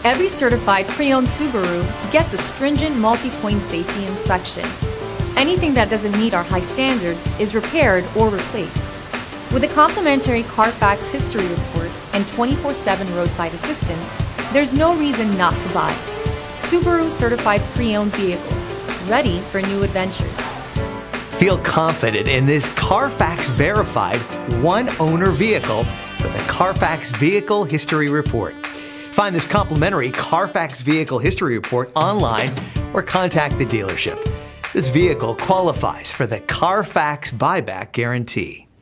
Every certified pre-owned Subaru gets a stringent multi-point safety inspection. Anything that doesn't meet our high standards is repaired or replaced. With a complimentary Carfax history report and 24/7 roadside assistance, there's no reason not to buy. Subaru certified pre-owned vehicles, ready for new adventures. Feel confident in this Carfax verified one-owner vehicle with a Carfax Vehicle History Report. Find this complimentary Carfax Vehicle History Report online or contact the dealership. This vehicle qualifies for the Carfax Buyback Guarantee.